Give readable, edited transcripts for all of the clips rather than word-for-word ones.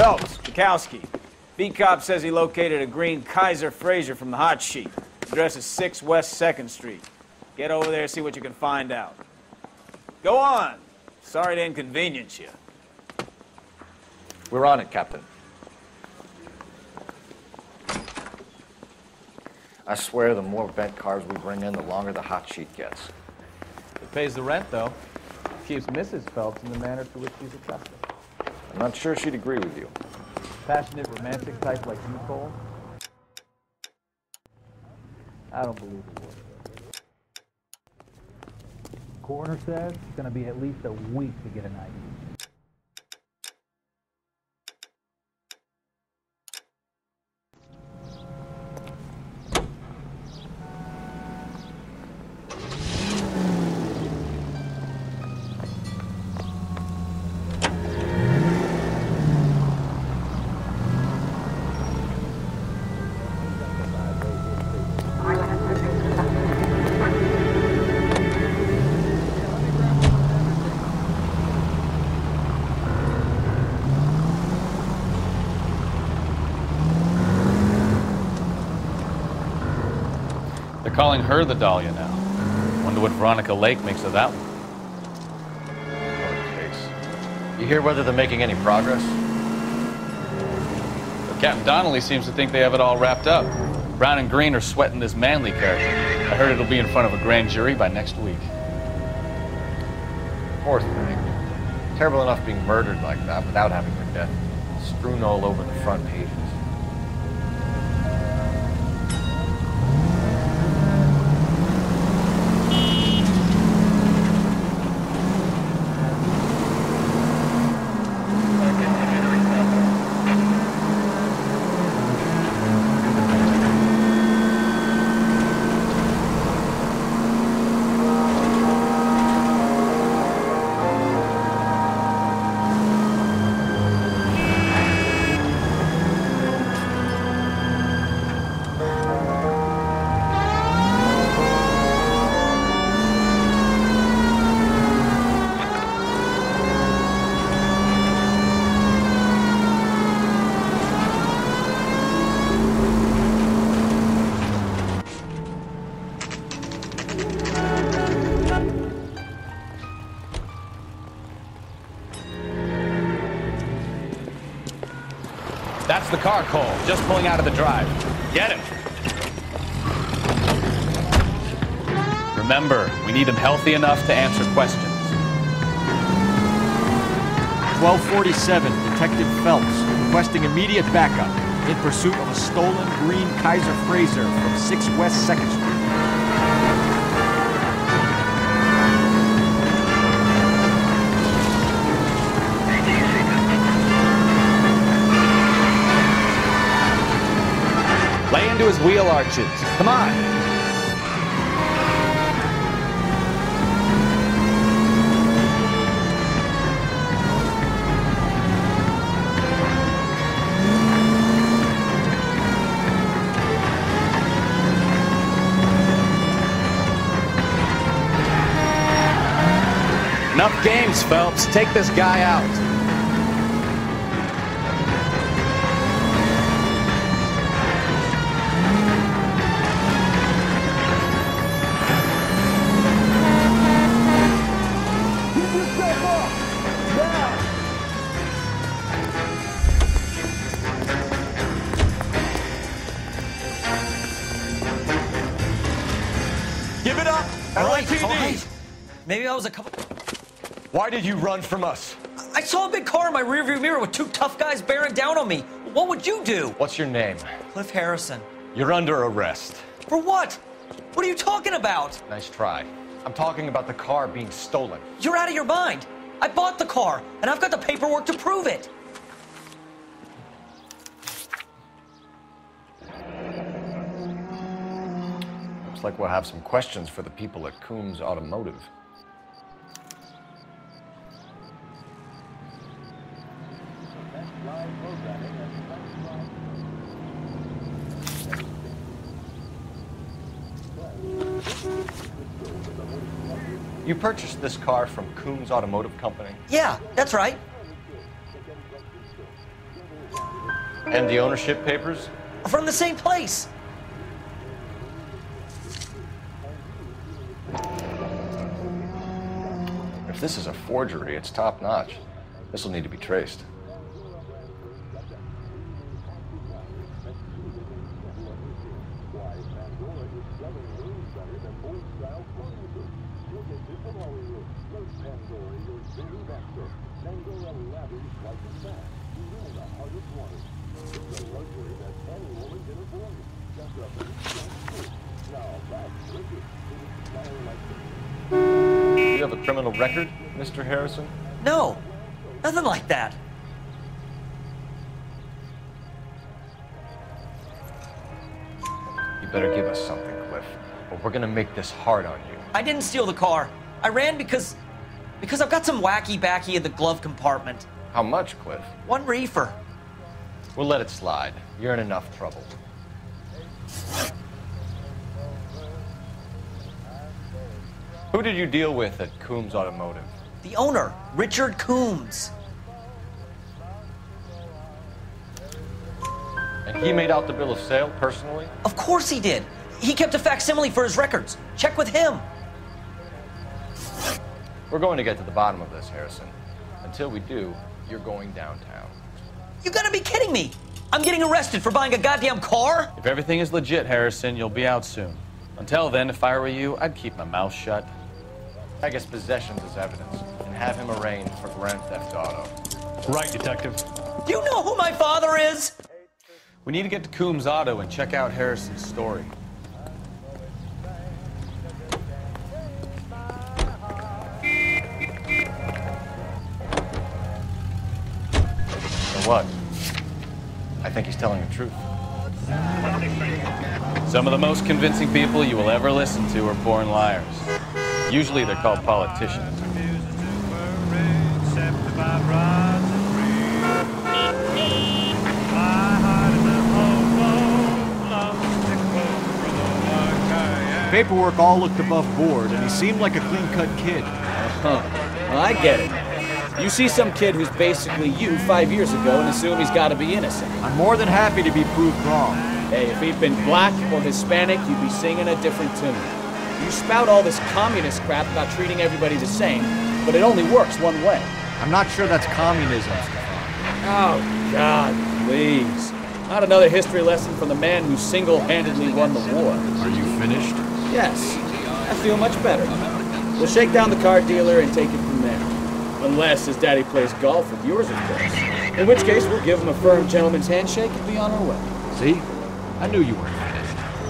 Phelps, Bukowski. B-Cop says he located a green Kaiser Frazer from the hot sheet. Address is 6 West 2nd Street. Get over there, see what you can find out. Go on. Sorry to inconvenience you. We're on it, Captain. I swear the more bent cars we bring in, the longer the hot sheet gets. It pays the rent, though. Keeps Mrs. Phelps in the manner to which she's accustomed. I'm not sure she'd agree with you. Passionate, romantic type like you, Cole? I don't believe a word. Coroner says it's going to be at least a week to get an ID. They're calling her the Dahlia now. Wonder what Veronica Lake makes of that one. You hear whether they're making any progress? But Captain Donnelly seems to think they have it all wrapped up. Brown and Green are sweating this Manley character. I heard it'll be in front of a grand jury by next week. Poor thing. Terrible enough being murdered like that without having her death strewn all over the front pages. That's the car, Cole. Just pulling out of the drive. Get him. Remember, we need him healthy enough to answer questions. 1247, Detective Phelps, requesting immediate backup in pursuit of a stolen green Kaiser Frazer from 6 West 2nd Street. Lay into his wheel arches. Come on. Enough games, Phelps. Take this guy out. Give it up! LAPD! Maybe I was a couple... Why did you run from us? I saw a big car in my rearview mirror with 2 tough guys bearing down on me. What would you do? What's your name? Cliff Harrison. You're under arrest. For what? What are you talking about? Nice try. I'm talking about the car being stolen. You're out of your mind. I bought the car, and I've got the paperwork to prove it. Looks like we'll have some questions for the people at Coombs Automotive. You purchased this car from Coombs Automotive Company? Yeah, that's right. And the ownership papers? From the same place. If this is a forgery, it's top-notch. This will need to be traced. Do you have a criminal record, Mr. Harrison? No, nothing like that. You better give us something, Cliff, or we're gonna make this hard on you. I didn't steal the car. I ran because I've got some wacky backy in the glove compartment. How much, Cliff? 1 reefer. We'll let it slide. You're in enough trouble. Who did you deal with at Coombs Automotive? The owner, Richard Coombs. And he made out the bill of sale personally? Of course he did. He kept a facsimile for his records. Check with him. We're going to get to the bottom of this, Harrison. Until we do, you're going downtown. You gotta be kidding me. I'm getting arrested for buying a goddamn car? If everything is legit, Harrison, you'll be out soon. Until then, if I were you, I'd keep my mouth shut. I guess possessions is evidence, and have him arraigned for grand theft auto. Right, Detective. Do you know who my father is? We need to get to Coombs Auto and check out Harrison's story. So what? I think he's telling the truth. Some of the most convincing people you will ever listen to are born liars. Usually they're called politicians. Paperwork all looked above board, and he seemed like a clean-cut kid. Huh. Well, I get it. You see some kid who's basically you 5 years ago and assume he's got to be innocent. I'm more than happy to be proved wrong. Hey, if he'd been black or Hispanic, you'd be singing a different tune. You spout all this communist crap about treating everybody the same, but it only works one way. I'm not sure that's communism, Stefan. Oh, God, please. Not another history lesson from the man who single-handedly won the war. Are you finished? Yes, I feel much better. We'll shake down the car dealer and take it from there. Unless his daddy plays golf with yours, of course. In which case, we'll give him a firm gentleman's handshake and be on our way. See? I knew you weren't finished.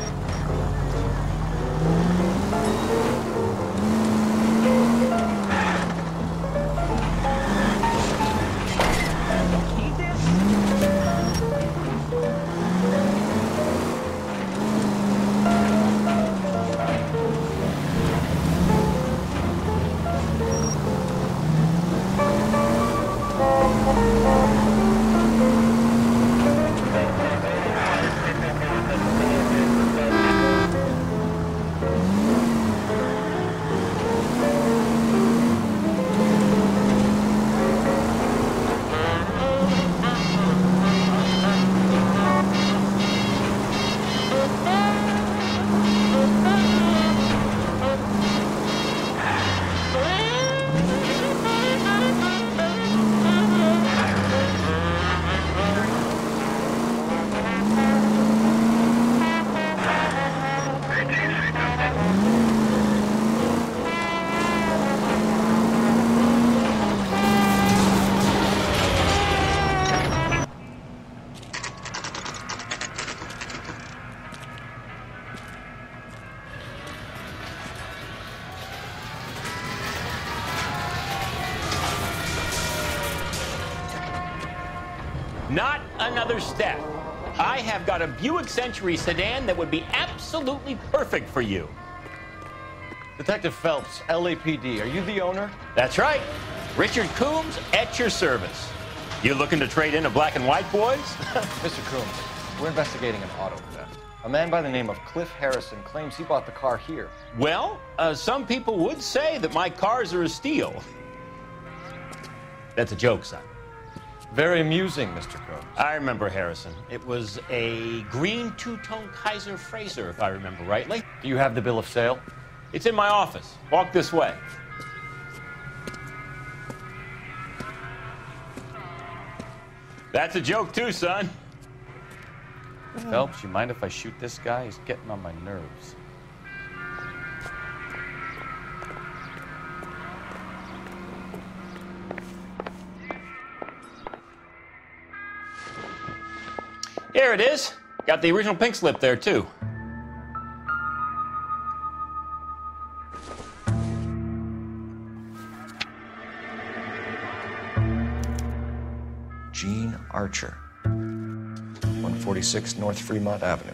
Not another step. I have got a Buick Century sedan that would be absolutely perfect for you. Detective Phelps, LAPD, are you the owner? That's right. Richard Coombs at your service. You looking to trade in a black and white, boys? Mr. Coombs, we're investigating an auto theft. A man by the name of Cliff Harrison claims he bought the car here. Well, some people would say that my cars are a steal. That's a joke, son. Very amusing, Mr. Combs. I remember Harrison. It was a green two-tone Kaiser Frazer, if I remember rightly. Do you have the bill of sale? It's in my office. Walk this way. That's a joke too, son. Phelps, you mind if I shoot this guy? He's getting on my nerves. Here it is. Got the original pink slip there, too. Gene Archer, 146 North Fremont Avenue.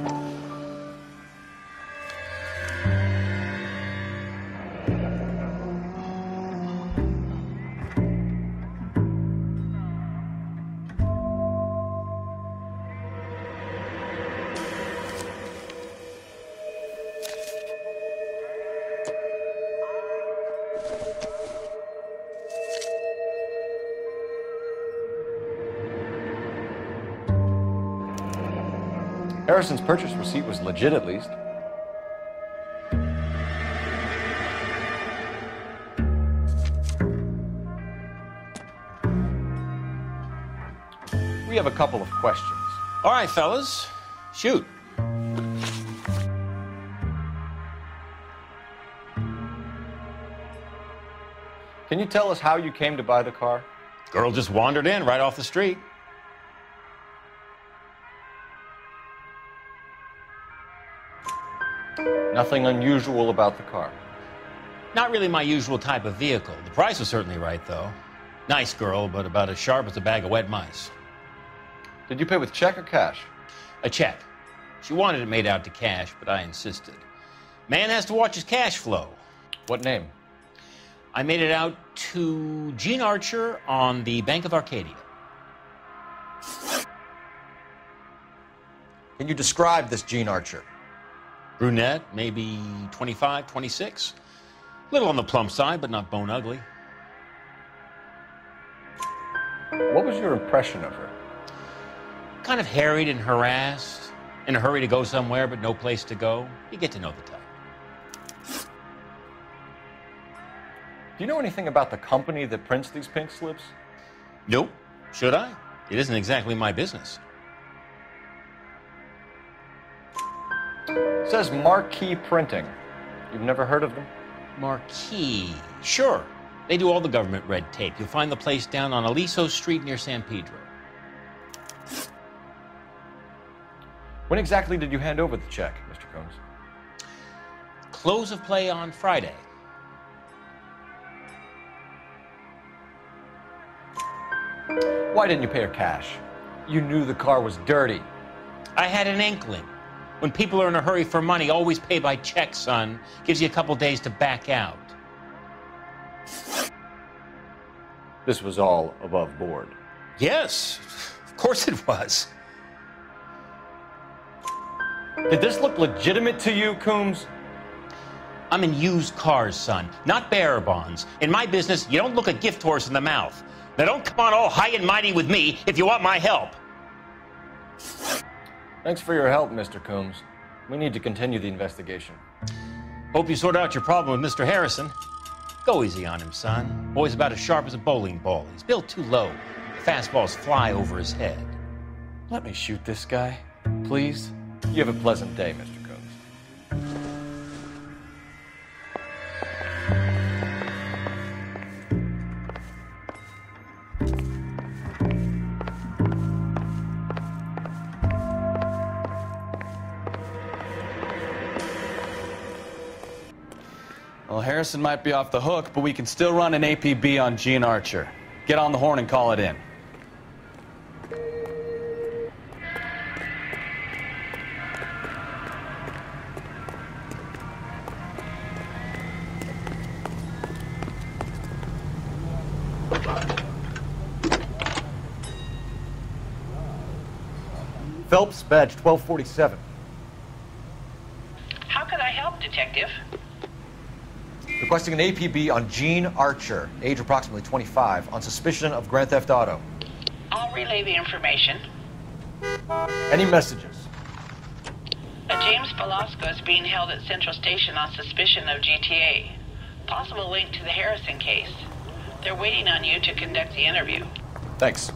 Harrison's purchase receipt was legit, at least. We have a couple of questions. All right, fellas. Shoot. Can you tell us how you came to buy the car? Girl just wandered in right off the street. Nothing unusual about the car. Not really my usual type of vehicle. The price was certainly right, though. Nice girl, but about as sharp as a bag of wet mice. Did you pay with check or cash? A check. She wanted it made out to cash, but I insisted. Man has to watch his cash flow. What name? I made it out to Gene Archer on the Bank of Arcadia. Can you describe this Gene Archer? Brunette, maybe 25, 26. Little on the plump side, but not bone ugly. What was your impression of her? Kind of harried and harassed. In a hurry to go somewhere, but no place to go. You get to know the type. Do you know anything about the company that prints these pink slips? Nope. Should I? It isn't exactly my business. It says Marquee Printing. You've never heard of them? Marquee. Sure. They do all the government red tape. You'll find the place down on Aliso Street near San Pedro. When exactly did you hand over the check, Mr. Combs? Close of play on Friday. Why didn't you pay her cash? You knew the car was dirty. I had an inkling. When people are in a hurry for money, always pay by check, son. Gives you a couple days to back out. This was all above board. Yes, of course it was. Did this look legitimate to you, Coombs? I'm in used cars, son, not bearer bonds. In my business, you don't look a gift horse in the mouth. Now don't come on all high and mighty with me if you want my help. Thanks for your help, Mr. Coombs. We need to continue the investigation. Hope you sort out your problem with Mr. Harrison. Go easy on him, son. Boy's about as sharp as a bowling ball. He's built too low. The fastballs fly over his head. Let me shoot this guy, please. You have a pleasant day, Mr. Coombs. Well, Harrison might be off the hook, but we can still run an APB on Gene Archer. Get on the horn and call it in. Phelps, badge 1247. How can I help, Detective? Requesting an APB on Gene Archer, age approximately 25, on suspicion of Grand Theft Auto. I'll relay the information. Any messages? A James Velasco is being held at Central Station on suspicion of GTA. Possible link to the Harrison case. They're waiting on you to conduct the interview. Thanks.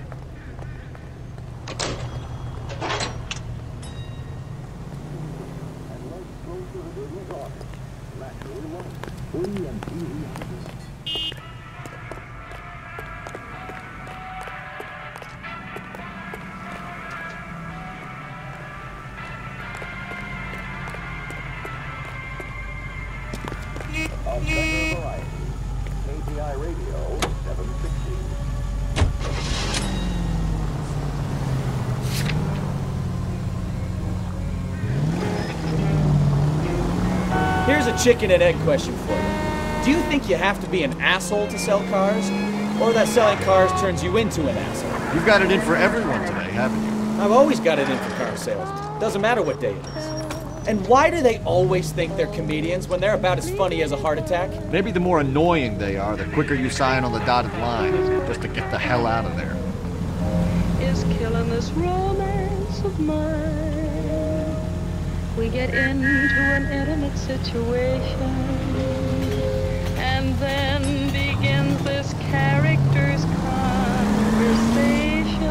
Here's a chicken and egg question for you. Do you think you have to be an asshole to sell cars? Or that selling cars turns you into an asshole? You've got it in for everyone today, haven't you? I've always got it in for car salesmen. Doesn't matter what day it is. And why do they always think they're comedians when they're about as funny as a heart attack? Maybe the more annoying they are, the quicker you sign on the dotted line, just to get the hell out of there. Is killing this romance of mine. We get into an intimate situation, and then begins this character's conversation.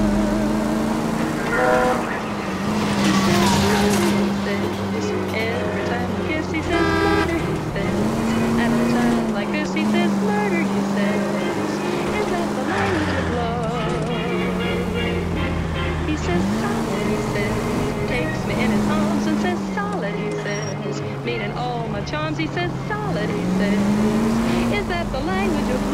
Every time he kiss, he says murder, he says. At a time like this, he says murder, he says. Is that the language of love? He says solid, he says. Takes me in his arms and says solid, he says. Meaning all my charms, he says solid, he says. Is that the language of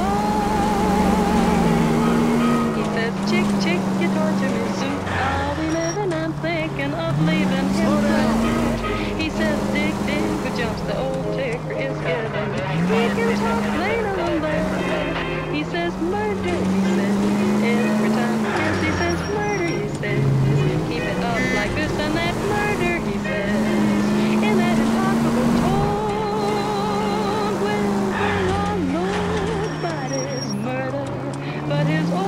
love? He says chick, chick, you torture me, zoot. Are we living? I'm thinking of leaving him. He says dig, dig, the jumps the old ticker is given. We can talk later on there. He says murder, he says. Every time he kiss, he says murder, he says. Keep it up like this and that murder, he says. In that impossible tone. Well, nobody's murder but his own.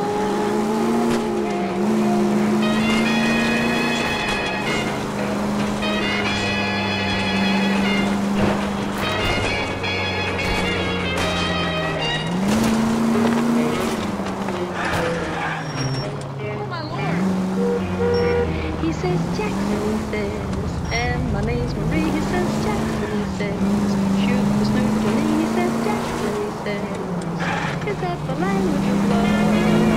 He says Jackson, he says, and my name's Marie, he says Jackson, he says, shoot the snoot to me, he says Jackson, he says, is that the language of love?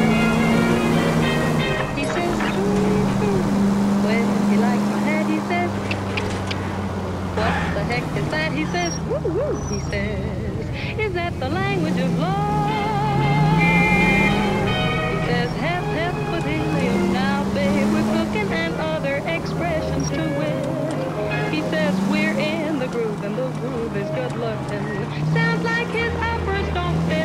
He says, when he likes my head, he says, what the heck is that? He says, woo woo, he says, is that the language of love? He says, hep hep with helium, now babe, we're cooking, and other expressions to wit. He says we're in the groove, and the groove is good looking. Sounds like his uppers don't fit.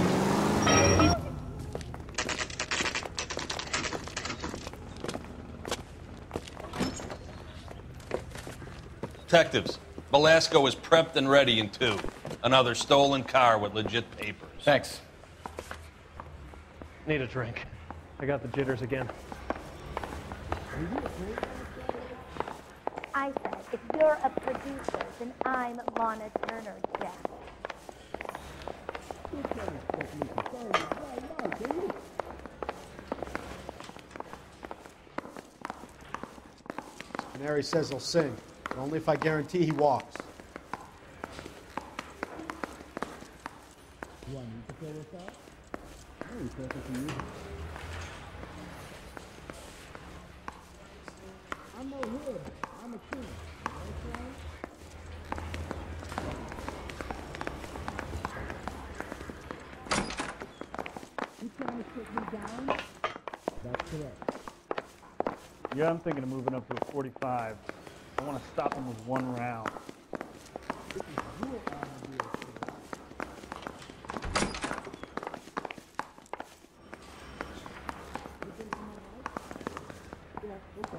Detectives, Velasco is prepped and ready in 2. Another stolen car with legit papers. Thanks. Need a drink. I got the jitters again. I said, if you're a producer, then I'm Lana Turner, Jack. Canary says he'll sing, but only if I guarantee he walks. You want me to fill this out? Oh, you perfectly easy. I'm no hood. I'm a king. Okay? You trying to sit me down? That's correct. Yeah, I'm thinking of moving up to a 45. I want to stop him with 1 round. This is your idea, sir. Yeah, okay.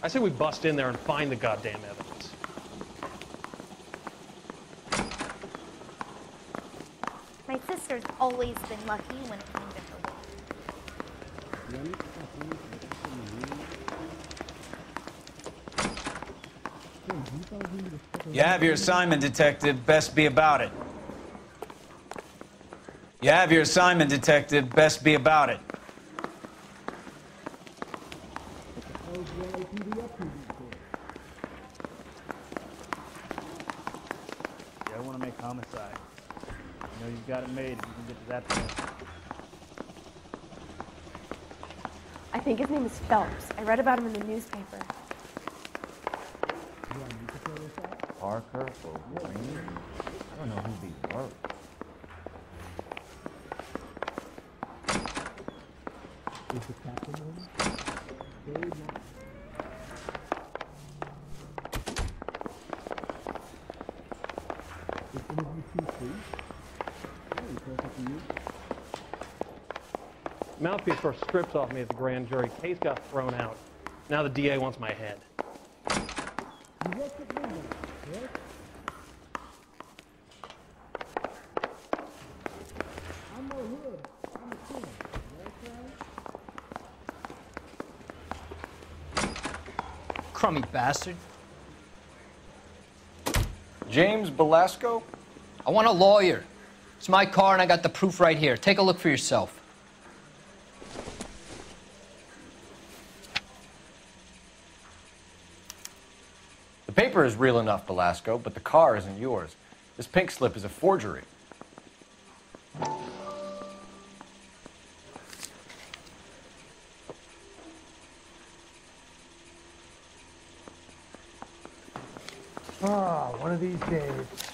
I say we bust in there and find the goddamn evidence. My sister's always been lucky when it came to her work. You have your assignment, Detective. Best be about it. You have your assignment, Detective. Best be about it. Yeah, I want to make homicide. You know you've got it made if you can get to that point. I think his name is Phelps. I read about him in the newspaper. Parker or Green? I don't know who these were. Is the captain on? Very nice. Is interview 2-3? Hey, perfect for you. Mouthpiece first strips off me at the grand jury. Case got thrown out. Now the DA wants my head. You worked at London, correct? I'm no hood. I'm a king. Crummy bastard. James Belasco? I want a lawyer. It's my car and I got the proof right here. Take a look for yourself. The paper is real enough, Belasco, but the car isn't yours. This pink slip is a forgery. Ah, one of these days.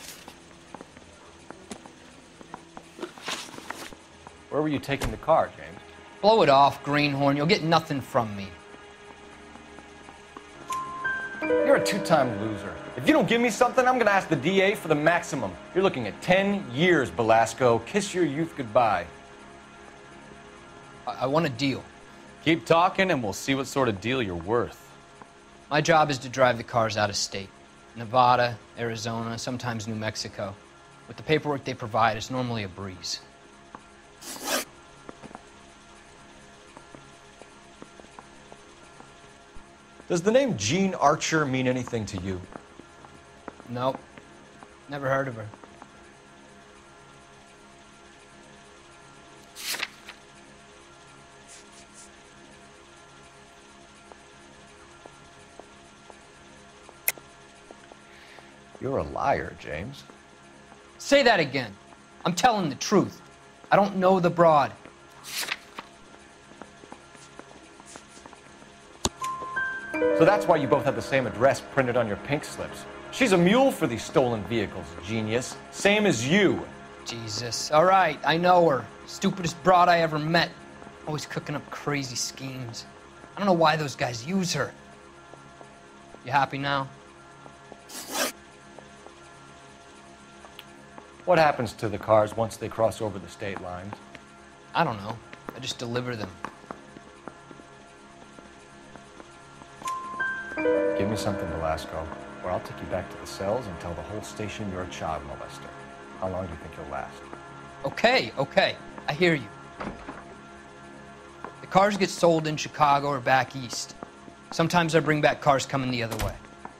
Where were you taking the car, James? Blow it off, greenhorn. You'll get nothing from me. You're a two-time loser. If you don't give me something, I'm gonna ask the DA for the maximum. You're looking at 10 years, Belasco. Kiss your youth goodbye. I want a deal. Keep talking and we'll see what sort of deal you're worth. My job is to drive the cars out of state. Nevada, Arizona, sometimes New Mexico. With the paperwork they provide, it's normally a breeze. Does the name Jean Archer mean anything to you? Nope. Never heard of her. You're a liar, James. Say that again. I'm telling the truth. I don't know the broad. So that's why you both have the same address printed on your pink slips. She's a mule for these stolen vehicles, genius. Same as you. Jesus. All right, I know her. Stupidest broad I ever met. Always cooking up crazy schemes. I don't know why those guys use her. You happy now? What happens to the cars once they cross over the state lines? I don't know. I just deliver them. Give me something, Belasco, or I'll take you back to the cells and tell the whole station you're a child molester. How long do you think you'll last? Okay, okay. I hear you. The cars get sold in Chicago or back east. Sometimes I bring back cars coming the other way.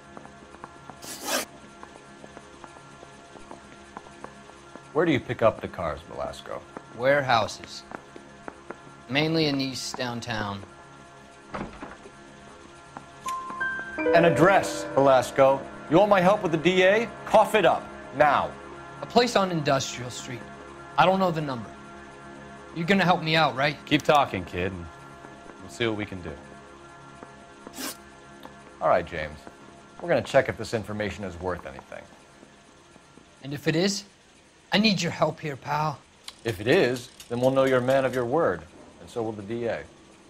Where do you pick up the cars, Belasco? Warehouses. Mainly in East downtown. An address, Belasco. You want my help with the DA? Cough it up, now. A place on Industrial Street. I don't know the number. You're gonna help me out, right? Keep talking, kid, and we'll see what we can do. All right, James. We're gonna check if this information is worth anything. And if it is, I need your help here, pal. If it is, then we'll know you're a man of your word, and so will the DA.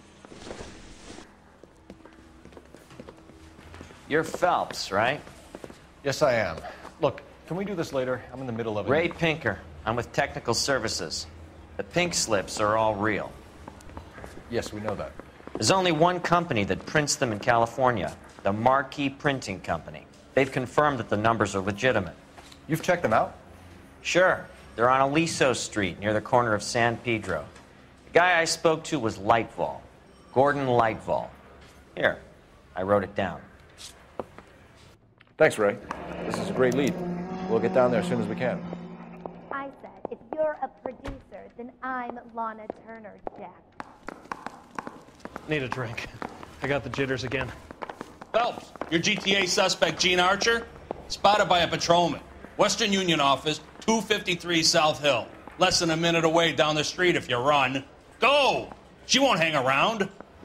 You're Phelps, right? Yes, I am. Look, can we do this later? I'm in the middle of it. Ray Pinker. I'm with Technical Services. The pink slips are all real. Yes, we know that. There's only one company that prints them in California, the Marquee Printing Company. They've confirmed that the numbers are legitimate. You've checked them out? Sure. They're on Aliso Street, near the corner of San Pedro. The guy I spoke to was Lightval. Gordon Lightval. Here, I wrote it down. Thanks, Ray. This is a great lead. We'll get down there as soon as we can. I said, if you're a producer, then I'm Lana Turner, Jack. Need a drink. I got the jitters again. Phelps, your GTA suspect, Gene Archer, spotted by a patrolman. Western Union office, 253 South Hill. Less than a minute away down the street if you run. Go! She won't hang around.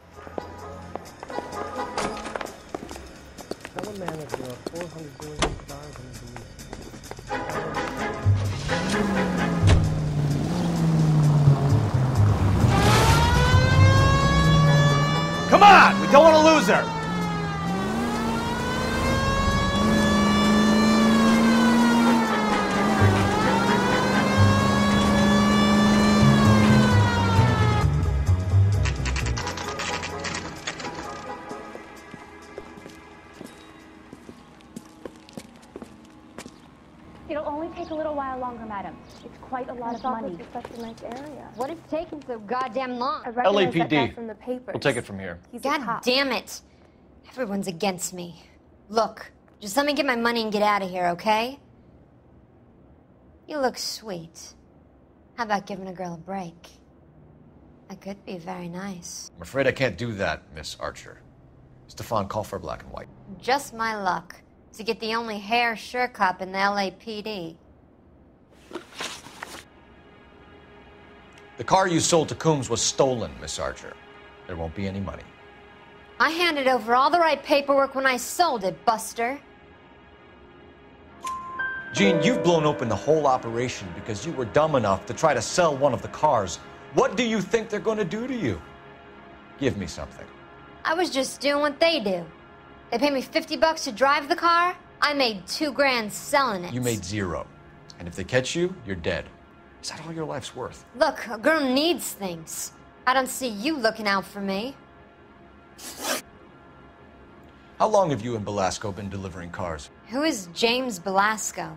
Tell a manager of 400 billion stars in the Come on! We don't want to lose her! It'll only take a little while longer, madam. It's quite a lot of money. This is such a nice area. What is taking so goddamn long? I recognize that guy LAPD. from the papers. We'll take it from here. He's a God cop. damn it. Everyone's against me. Look, just let me get my money and get out of here, okay? You look sweet. How about giving a girl a break? That could be very nice. I'm afraid I can't do that, Miss Archer. Stefan, call for black and white. Just my luck to get the only hair sure cop in the LAPD. The car you sold to Coombs was stolen, Miss Archer. There won't be any money. I handed over all the right paperwork when I sold it, Buster. Gene, you've blown open the whole operation because you were dumb enough to try to sell one of the cars. What do you think they're going to do to you? Give me something. I was just doing what they do. They paid me $50 to drive the car. I made $2 grand selling it. You made 0. And if they catch you, you're dead. Is that all your life's worth? Look, a girl needs things. I don't see you looking out for me. How long have you and Belasco been delivering cars? Who is James Belasco?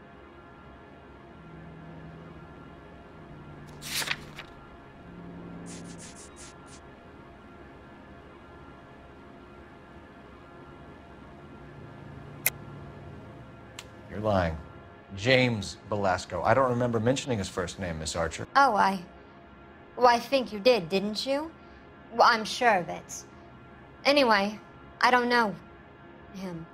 You're lying. James Belasco. I don't remember mentioning his first name, Miss Archer. Oh, Well, I think you did, didn't you? Well, I'm sure of it. Anyway, I don't know him.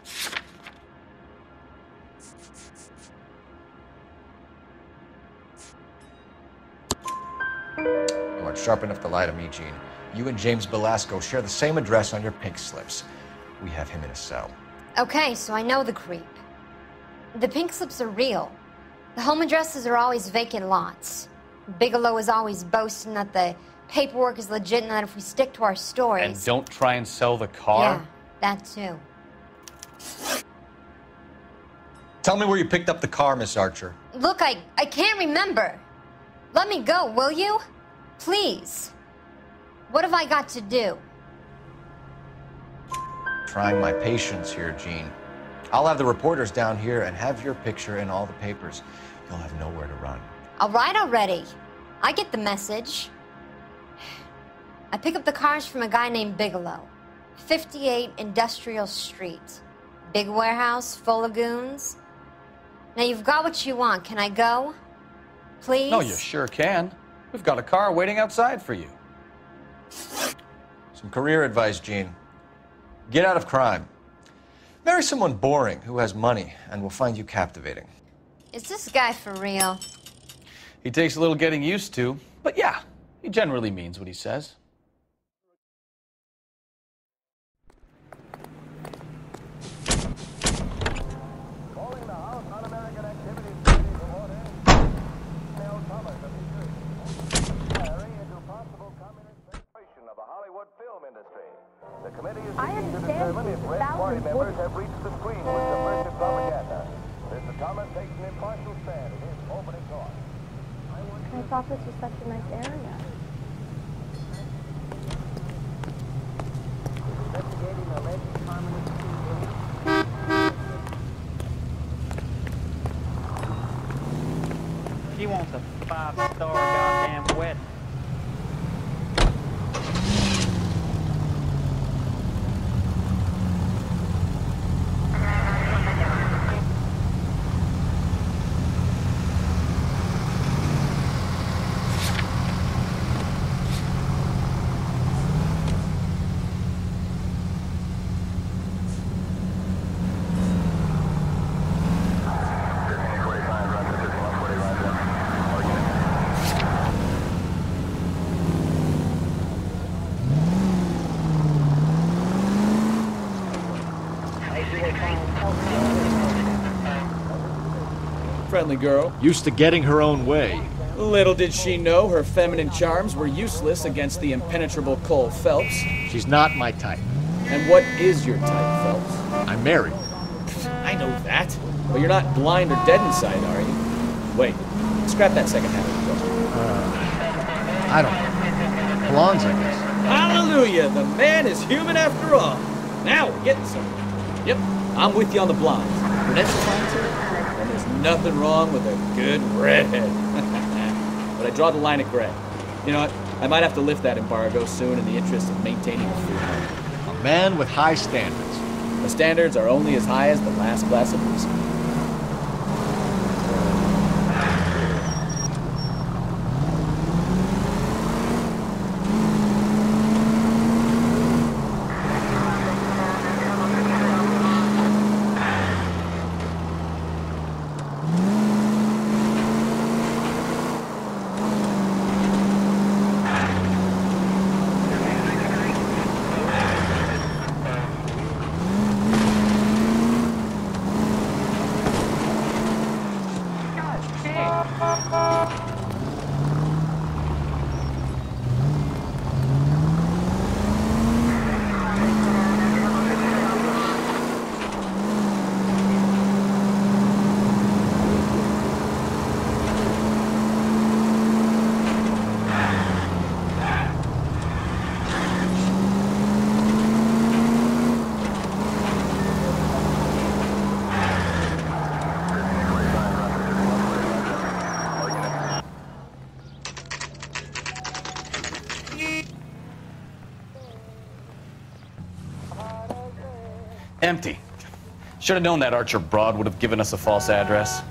You aren't sharp enough to lie to me, Gene. You and James Belasco share the same address on your pink slips. We have him in a cell. Okay, so I know the creep. The pink slips are real. The home addresses are always vacant lots. Bigelow is always boasting that the paperwork is legit and that if we stick to our stories... And don't try and sell the car? Yeah, that too. Tell me where you picked up the car, Miss Archer. Look, I can't remember. Let me go, will you? Please. What have I got to do? Trying my patience here, Gene. I'll have the reporters down here and have your picture in all the papers. You'll have nowhere to run. All right already. I get the message. I pick up the cars from a guy named Bigelow. 58 Industrial Street. Big warehouse, full of goons. Now you've got what you want. Can I go? Please? No, you sure can. We've got a car waiting outside for you. Some career advice, Gene. Get out of crime. Marry someone boring who has money and will find you captivating. Is this guy for real? He takes a little getting used to, but yeah, he generally means what he says. I understand these thousands members have reached the screen with subversive propaganda. Mr. Thomas takes an impartial stand in his opening talk. I thought this was such a nice area. 5-star goddamn wedding. Friendly girl. Used to getting her own way. Little did she know her feminine charms were useless against the impenetrable Cole Phelps. She's not my type. And what is your type, Phelps? I'm married. I know that. But you're not blind or dead inside, are you? Wait, scrap that second half of the question. I don't know. Blondes, I guess. Hallelujah! The man is human after all. Now we're getting somewhere. Yep, I'm with you on the blondes. Brunettes are fine too. And there's nothing wrong with a good redhead. But I draw the line at gray. You know what? I might have to lift that embargo soon in the interest of maintaining a food market. A man with high standards. The standards are only as high as the last glass of whiskey. Empty. Should have known that Archer broad would have given us a false address.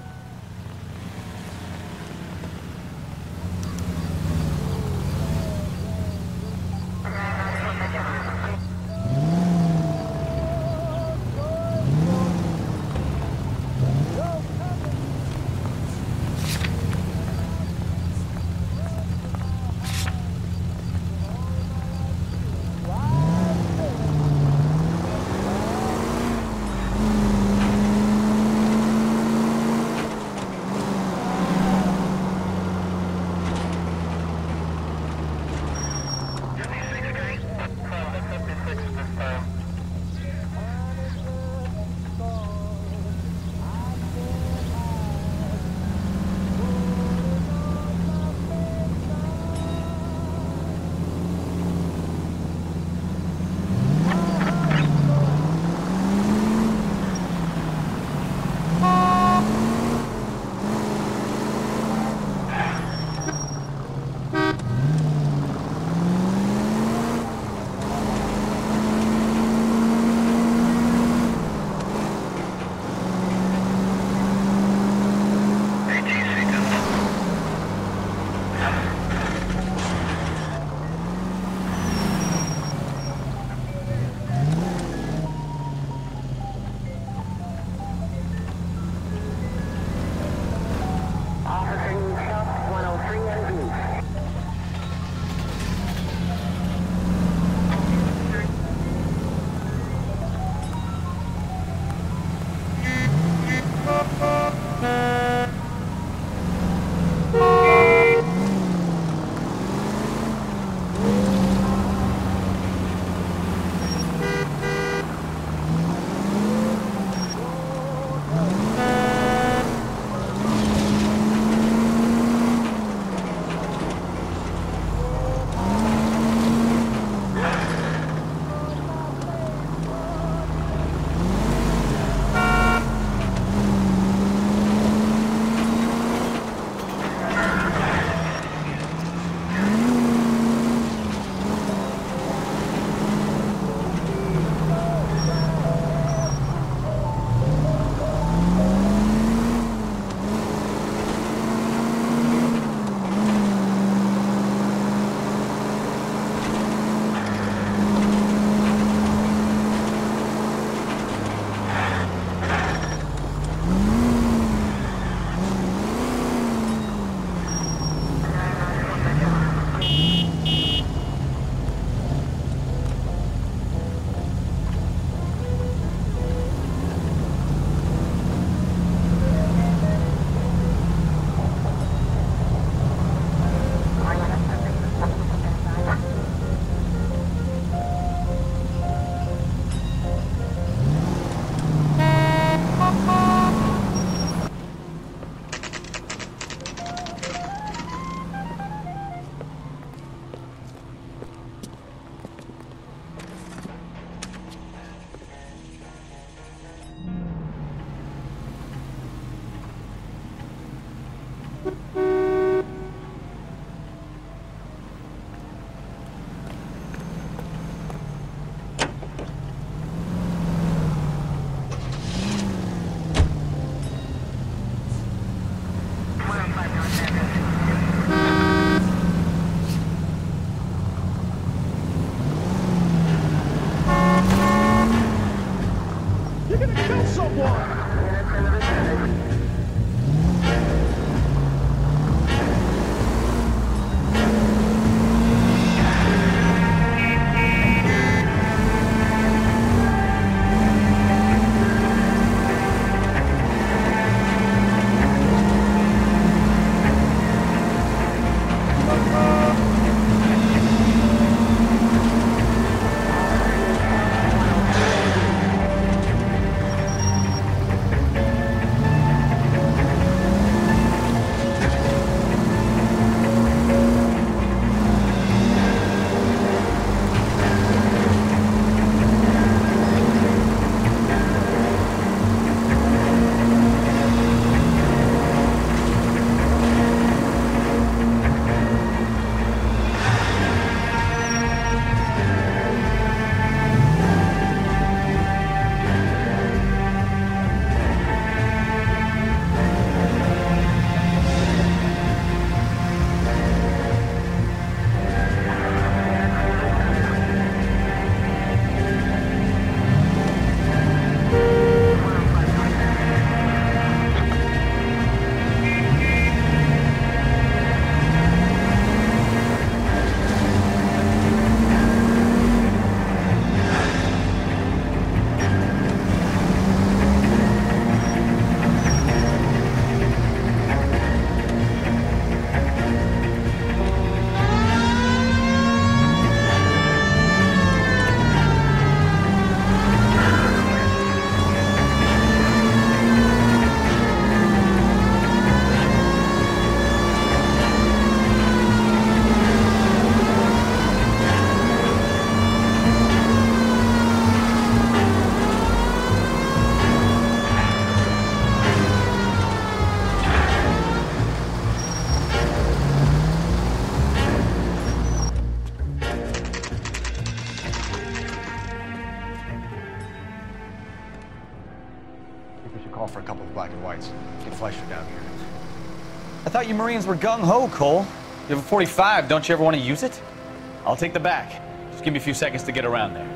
For a couple of black and whites. Get Fleischer down here. I thought you Marines were gung-ho, Cole. You have a 45, don't you ever want to use it? I'll take the back. Just give me a few seconds to get around there.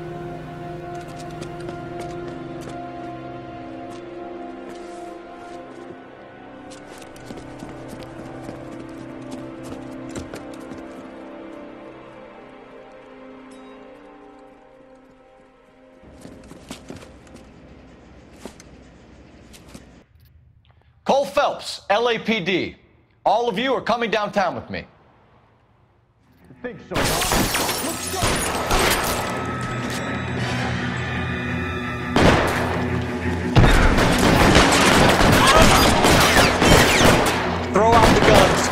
Cole Phelps, LAPD. All of you are coming downtown with me. I think so, Let's go! Throw out the guns.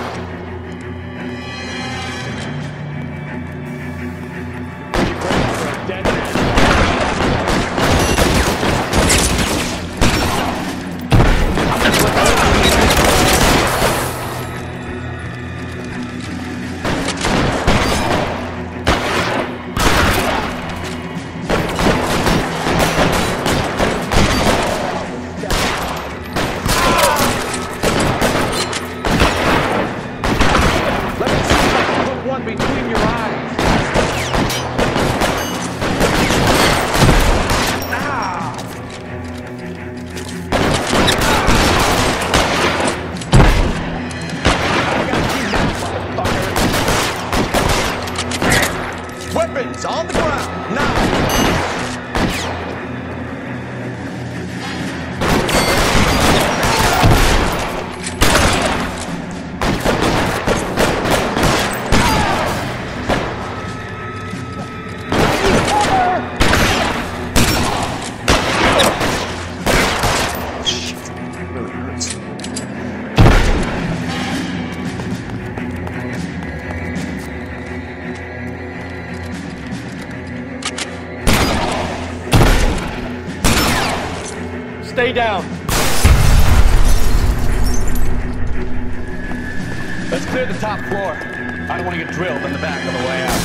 Weapons on the ground, now! Stay down. Let's clear the top floor. I don't want to get drilled in the back on the way out.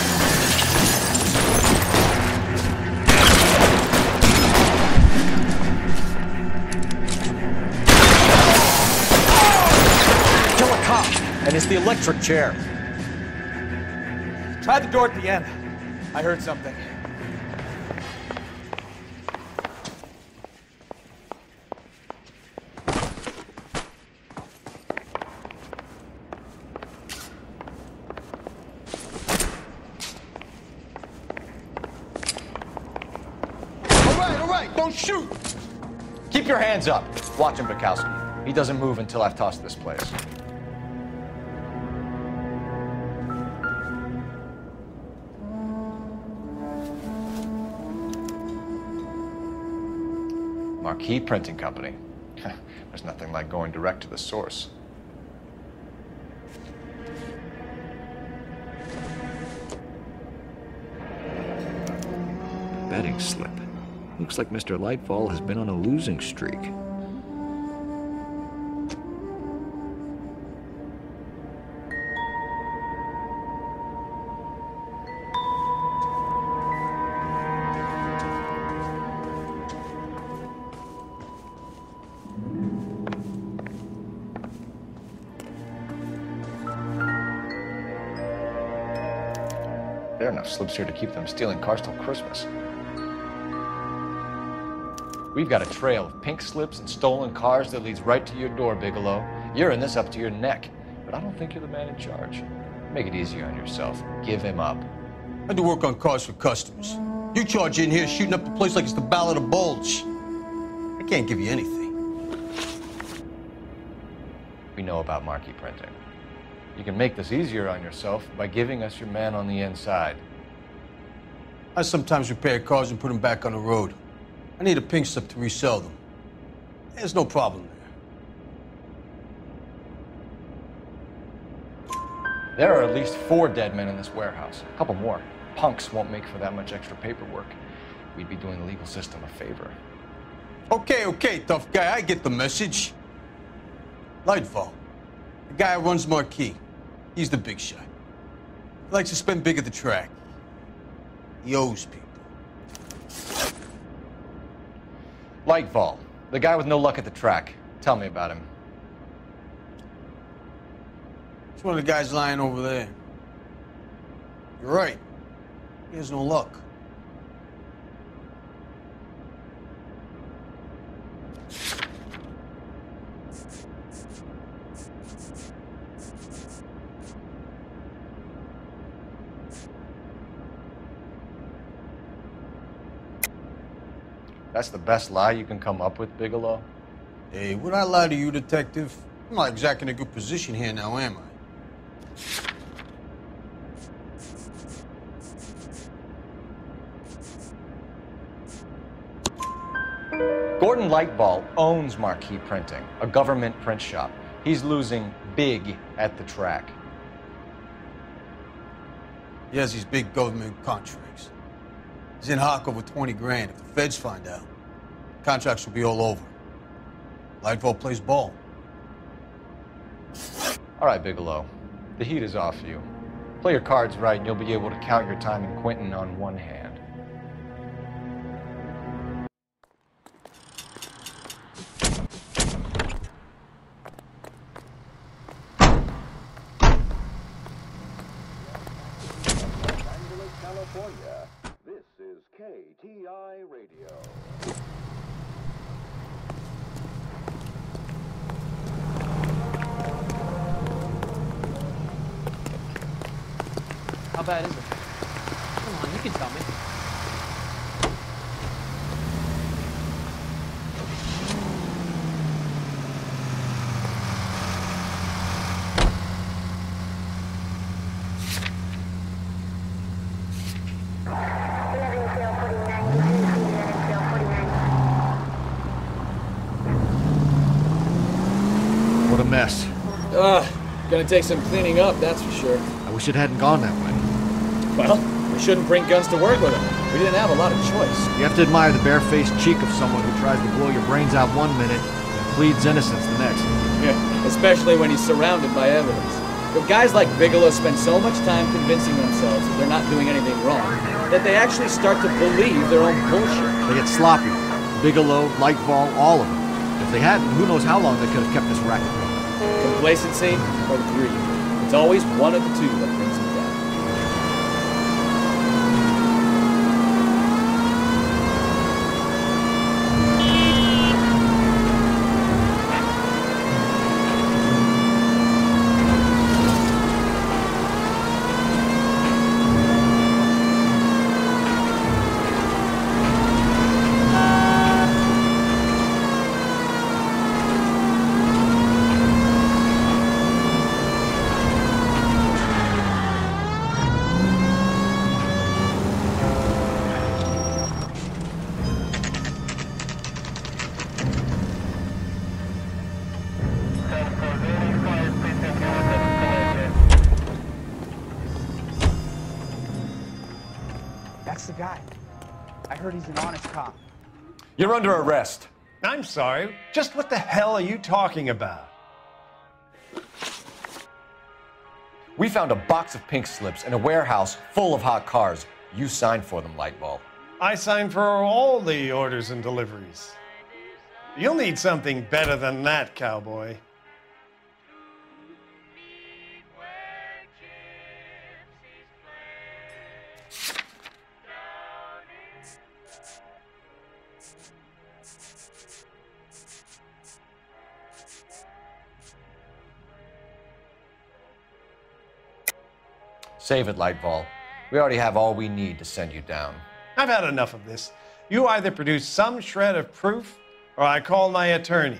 Kill a cop, and it's the electric chair. Try the door at the end. I heard something. all right, don't shoot! Keep your hands up. Watch him, Bukowski. He doesn't move until I've tossed this place. Marquee Printing Company. There's nothing like going direct to the source. Betting slip. Looks like Mr. Lightfall has been on a losing streak. There are enough slips here to keep them stealing cars till Christmas. We've got a trail of pink slips and stolen cars that leads right to your door, Bigelow. You're in this up to your neck, but I don't think you're the man in charge. Make it easier on yourself. Give him up. I do work on cars for customers. You charge in here shooting up the place like it's the Ballad of Bulge. I can't give you anything. We know about marquee printing. You can make this easier on yourself by giving us your man on the inside. I sometimes repair cars and put them back on the road. I need a pink slip to resell them. There's no problem there. There are at least 4 dead men in this warehouse. A couple more. Punks won't make for that much extra paperwork. We'd be doing the legal system a favor. Okay, tough guy. I get the message. Lightfall, the guy who runs Marquee. He's the big shot. He likes to spend big at the track. He owes people. Lightfall, the guy with no luck at the track. Tell me about him. It's one of the guys lying over there. You're right. He has no luck. That's the best lie you can come up with, Bigelow? Hey, would I lie to you, detective? I'm not exactly in a good position here now, am I? Gordon Lightfall owns Marquee Printing, a government print shop. He's losing big at the track. He has these big government contracts. He's in hock over 20 grand. If the feds find out, contracts will be all over. Lightfall plays ball. All right, Bigelow. The heat is off you. Play your cards right and you'll be able to count your time in Quentin on one hand. California. This is KTI Radio. How bad is it? Come on, you can tell me. What a mess. Gonna take some cleaning up, that's for sure. I wish it hadn't gone that way. Well, we shouldn't bring guns to work with them. We didn't have a lot of choice. You have to admire the barefaced cheek of someone who tries to blow your brains out one minute and pleads innocence the next. Yeah, especially when he's surrounded by evidence. But guys like Bigelow spend so much time convincing themselves that they're not doing anything wrong that they actually start to believe their own bullshit. They get sloppy. Bigelow, Lightfall, all of them. If they hadn't, who knows how long they could have kept this racket going. Complacency or greed. It's always one of the two that brings them down. heard he's an honest cop. You're under arrest. I'm sorry. Just what the hell are you talking about? We found a box of pink slips in a warehouse full of hot cars. You signed for them, Lightball. I signed for all the orders and deliveries. You'll need something better than that, cowboy. Save it, Lightball. We already have all we need to send you down. I've had enough of this. You either produce some shred of proof, or I call my attorney.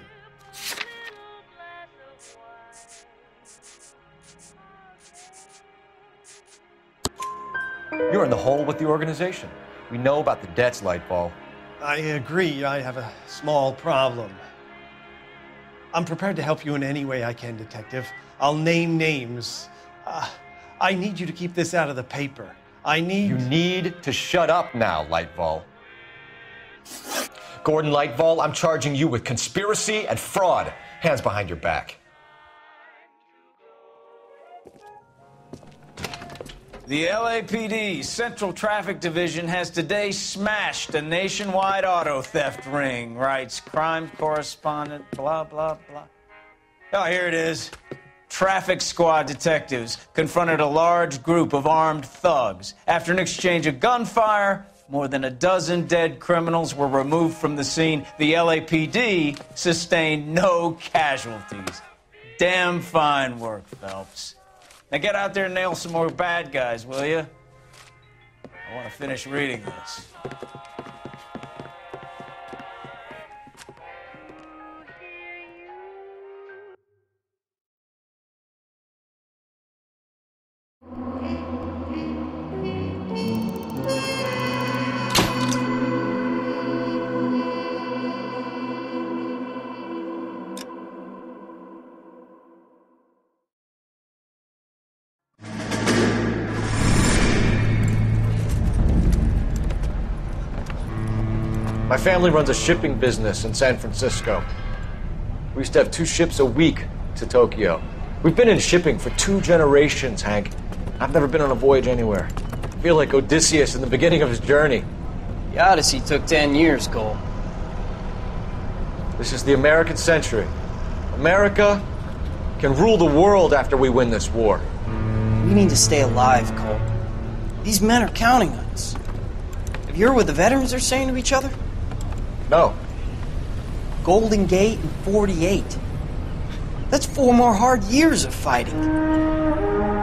You're in the hole with the organization. We know about the debts, Lightball. I agree. I have a small problem. I'm prepared to help you in any way I can, Detective. I'll name names. I need you to keep this out of the paper. You need to shut up now, Lightball. Gordon Lightball, I'm charging you with conspiracy and fraud. Hands behind your back. The LAPD Central Traffic Division has today smashed a nationwide auto theft ring, writes crime correspondent, blah, blah, blah. Oh, here it is. Traffic squad detectives confronted a large group of armed thugs. After an exchange of gunfire, more than a dozen dead criminals were removed from the scene. The LAPD sustained no casualties. Damn fine work, Phelps. Now get out there and nail some more bad guys, will you? I want to finish reading this. My family runs a shipping business in San Francisco. We used to have 2 ships a week to Tokyo. We've been in shipping for 2 generations, Hank. I've never been on a voyage anywhere. I feel like Odysseus in the beginning of his journey. The Odyssey took 10 years, Cole. This is the American century. America can rule the world after we win this war. We need to stay alive, Cole. These men are counting on us. Have you heard what the veterans are saying to each other? No. Golden Gate and 48. That's 4 more hard years of fighting.